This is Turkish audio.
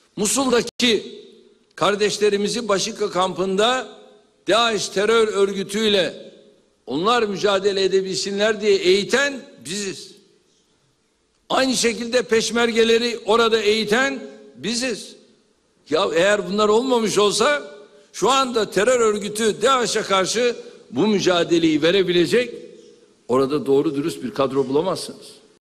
Musul'daki kardeşlerimizi Başika kampında DAEŞ terör örgütüyle onlar mücadele edebilsinler diye eğiten biziz. Aynı şekilde peşmergeleri orada eğiten biziz. Ya eğer bunlar olmamış olsa şu anda terör örgütü DAEŞ'e karşı bu mücadeleyi verebilecek orada doğru dürüst bir kadro bulamazsınız.